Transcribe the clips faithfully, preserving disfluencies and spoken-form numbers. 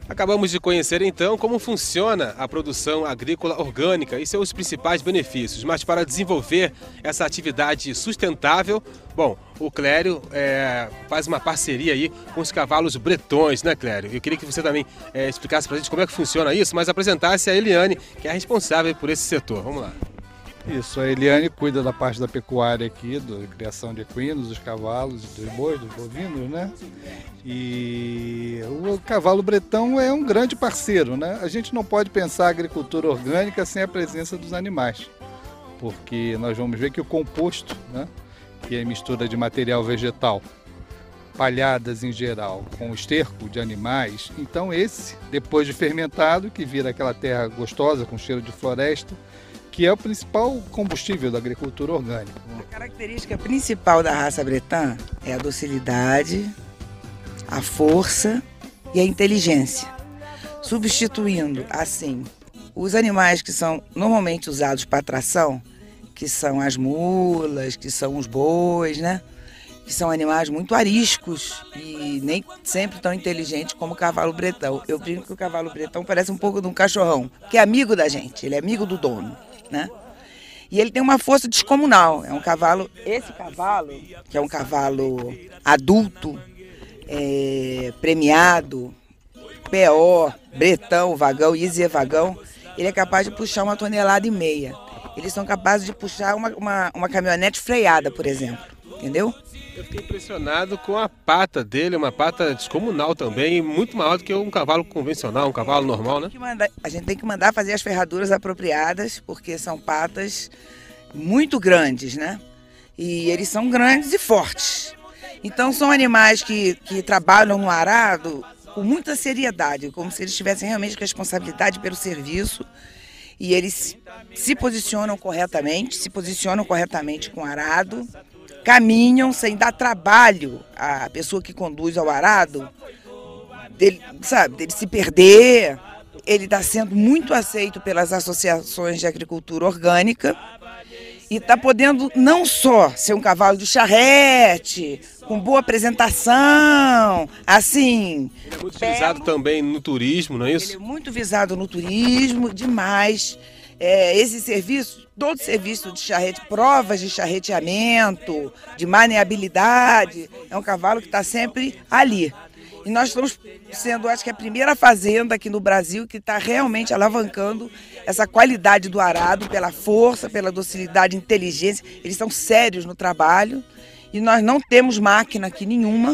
Acabamos de conhecer então como funciona a produção agrícola orgânica e seus principais benefícios, mas para desenvolver essa atividade sustentável, bom, o Clério é, faz uma parceria aí com os cavalos bretões, né, Clério? Eu queria que você também é, explicasse para a gente como é que funciona isso, mas apresentasse a Eliane, que é a responsável por esse setor. Vamos lá. Isso, a Eliane cuida da parte da pecuária aqui, da criação de equinos, dos cavalos, dos bois, dos bovinos, né? E o cavalo bretão é um grande parceiro, né? A gente não pode pensar a agricultura orgânica sem a presença dos animais, porque nós vamos ver que o composto, né, que é mistura de material vegetal, palhadas em geral, com esterco de animais, então esse, depois de fermentado, que vira aquela terra gostosa com cheiro de floresta, que é o principal combustível da agricultura orgânica. A característica principal da raça bretã é a docilidade, a força e a inteligência, substituindo, assim, os animais que são normalmente usados para tração, que são as mulas, que são os bois, né? Que são animais muito ariscos e nem sempre tão inteligentes como o cavalo bretão. Eu brinco que o cavalo bretão parece um pouco de um cachorrão, que é amigo da gente, ele é amigo do dono, né? E ele tem uma força descomunal. É um cavalo, esse cavalo, que é um cavalo adulto, é, premiado, P O, bretão, vagão, Easy vagão, ele é capaz de puxar uma tonelada e meia. Eles são capazes de puxar uma, uma, uma caminhonete freada, por exemplo, entendeu? Eu fiquei impressionado com a pata dele, uma pata descomunal também, muito maior do que um cavalo convencional, um cavalo normal, né? A gente tem que mandar fazer as ferraduras apropriadas, porque são patas muito grandes, né? E eles são grandes e fortes. Então são animais que, que trabalham no arado com muita seriedade, como se eles tivessem realmente responsabilidade pelo serviço. E eles se posicionam corretamente, se posicionam corretamente com o arado, caminham sem dar trabalho à pessoa que conduz ao arado, dele, sabe, dele se perder. Ele está sendo muito aceito pelas associações de agricultura orgânica e está podendo não só ser um cavalo de charrete, com boa apresentação, assim... Ele é muito utilizado também no turismo, não é isso? Ele é muito visado no turismo, demais. É, esse serviço, todo serviço de charrete, provas de charreteamento, de maneabilidade, é um cavalo que está sempre ali. E nós estamos sendo, acho que, a primeira fazenda aqui no Brasil que está realmente alavancando essa qualidade do arado pela força, pela docilidade, inteligência. Eles são sérios no trabalho e nós não temos máquina aqui nenhuma.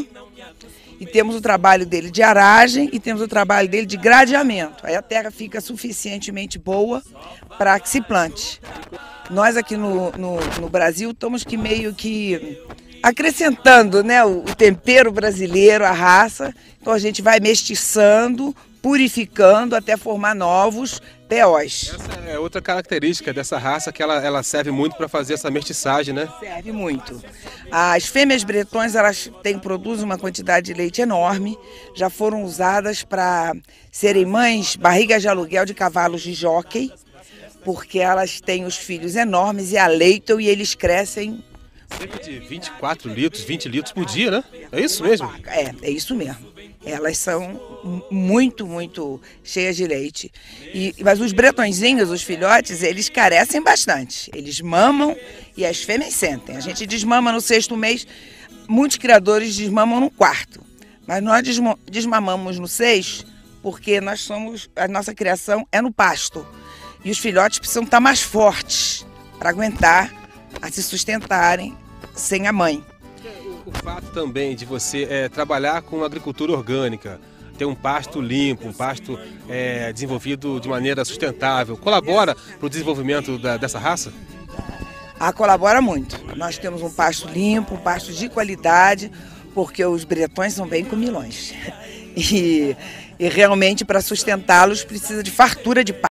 E temos o trabalho dele de aragem e temos o trabalho dele de gradeamento. Aí a terra fica suficientemente boa para que se plante. Nós aqui no, no, no Brasil estamos que meio que acrescentando, né, o, o tempero brasileiro, a raça. Então a gente vai mestiçando, purificando até formar novos P Os. Essa é outra característica dessa raça, que ela, ela serve muito para fazer essa mestiçagem, né? Serve muito. As fêmeas bretões, elas têm, produzem uma quantidade de leite enorme, já foram usadas para serem mães, barrigas de aluguel de cavalos de jockey, porque elas têm os filhos enormes e aleitam e eles crescem... Cerca de vinte e quatro litros, vinte litros por dia, né? É isso mesmo? É, é isso mesmo. Elas são muito, muito cheias de leite. E, mas os bretõezinhos, os filhotes, eles carecem bastante. Eles mamam e as fêmeas sentem. A gente desmama no sexto mês, muitos criadores desmamam no quarto. Mas nós desmamamos no sexto porque nós somos, a nossa criação é no pasto. E os filhotes precisam estar mais fortes para aguentar a se sustentarem sem a mãe. O fato também de você é, trabalhar com agricultura orgânica, ter um pasto limpo, um pasto é, desenvolvido de maneira sustentável, colabora para o desenvolvimento da, dessa raça? Ah, colabora muito. Nós temos um pasto limpo, um pasto de qualidade, porque os bretões são bem comilões. E, e realmente para sustentá-los precisa de fartura de pasto.